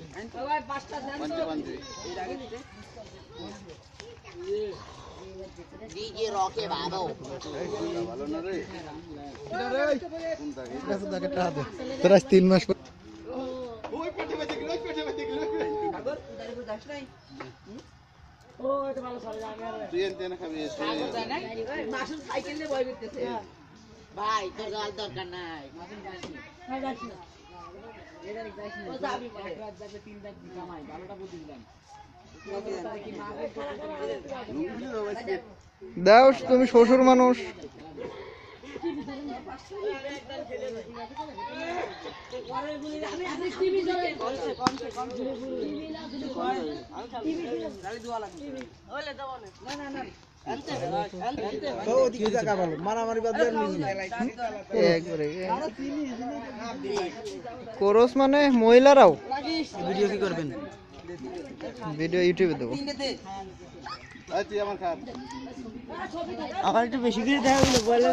DJ Rocky Babo. Terus 3 মাস ভাই তোর গাল দরকার নাই দাও তুমি শ্বশুর মানুষ কোরস মানে মহিলারাও ভিডিও কি করবেন ভিডিও ইউটিউবে দেবো আমার একটু বেশি করে দেখা হলো বলে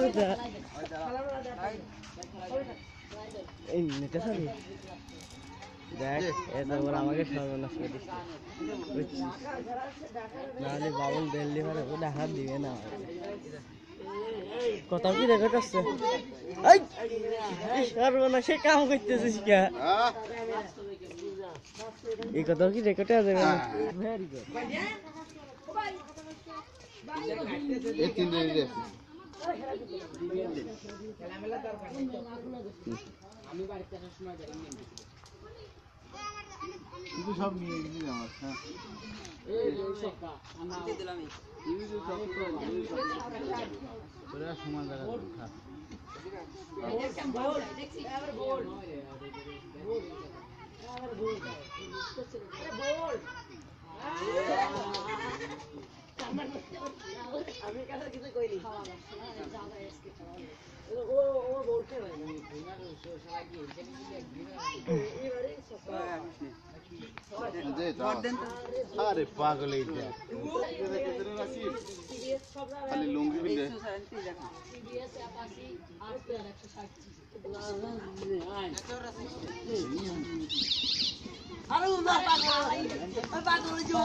এই নেতা সারি দেখ এটা ওরা আমাকে সর্বনাশ করে দিচ্ছে নাহলে বাবুল দিল্লি মানে ওটা হাত দিবে না কথা কি রেকর্ড আসছে সর্বনাশে কাম করতেছিস কে এই কথা কি রেকর্ডে আছে ভেরি গুড এই 3 দিন রে আমি বাড়িতে আসার সময় কিন্তু সব নিয়ে গেছি আমার হ্যাঁ এই সবটা আমরা দিলাম এই যে সব তোরা সমান জায়গা খা আমি কাছে কিছু কইনি ও বলতে হয় না সবাই কি আরে পাগল এইটা খালি লুঙ্গি বিলে আরে না পাগল জো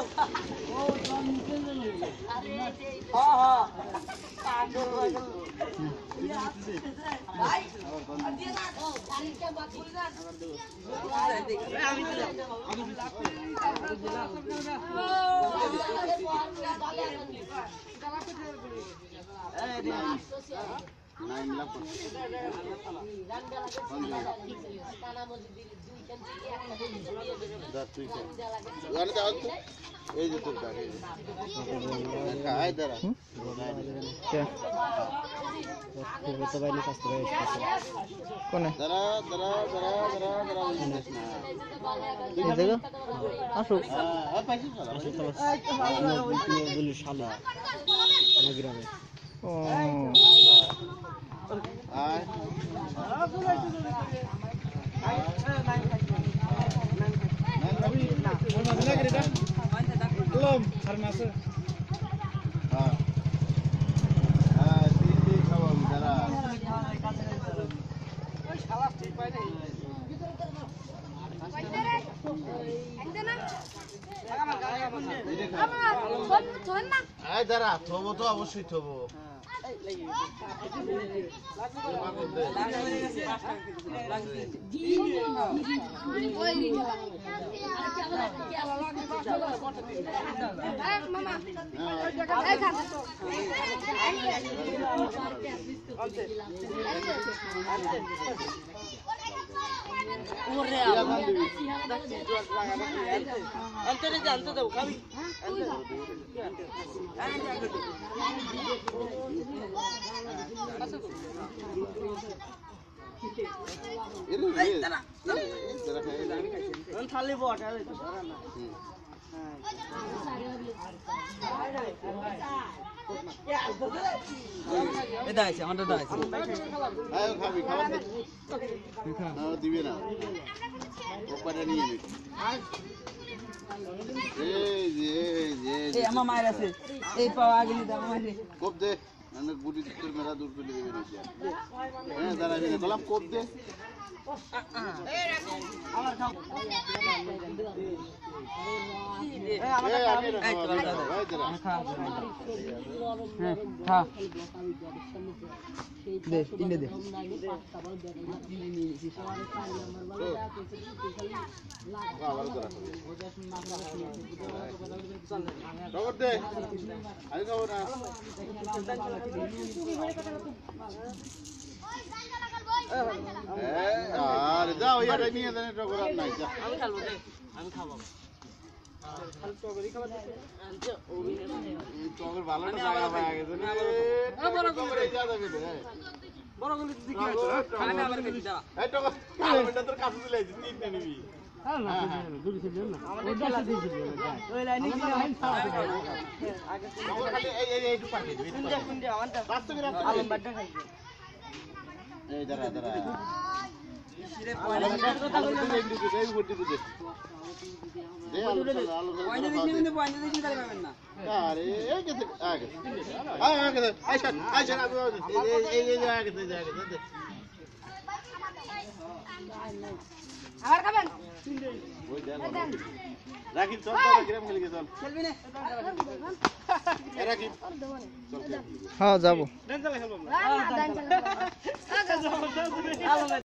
আরে হ্যাঁ পাগল ভাই দিয়ে না তারিখটা বাদ করে না আমি দিলাম এই যে তোর গাড়ি আয় দাঁড়া তো বাইরে কাজ করে কোনে দাঁড়া এই দেখো আসো বলি শালা গ্রামে ও আয় দাঁড়া থবো তো অবশ্যই থবো अंतर जानते तो कभी थाली बोट है এটা আছে আমাদের দা আছে আয় খাবি খাবার না দিবি না ওপারে নিয়ে নে এই আমার মায়ের আছে এই পাওয়া গেলি দাও মায়ের কোপ দে মানে গুটি তোর মেলা দূর তুলে দেবে না হ্যাঁ দাঁড়াবি না বললাম কোপ দে আমার খাও তিনটে দে খবর দে আমি খাবো না আর যাও ইয়ার নিয়ে দেন টগর আর নাই যা আমি খাবো দে আমি খাবো টগর ভালো না জায়গা পাওয়া গেছে না বড় করে যা যাবে রে বড় গলি তুই কি আছো আমি আবার খেতে দাও এই টগর কালমেন্টা তোর কাছে চলে আইছিস তিনটে নিবি ওই লাইনে গিয়ে আমি টগর খালি এই একটু পাঠিয়ে দিবি রাস্তা করে রাস্তা আলম বাড্ডা খাইছে এই দাঁড়া দাঁড়া সিরে পয়সা দিছি কিন্তু পয়সা দিছি তাই পাবেন না আরে এই গেছে আগে আগে আইসা আইসা আগে আবার খাবেন রাকিব চল গ্রাম খেলে চল খেলবি না রাকিব চল হ্যাঁ যাবো দান চালা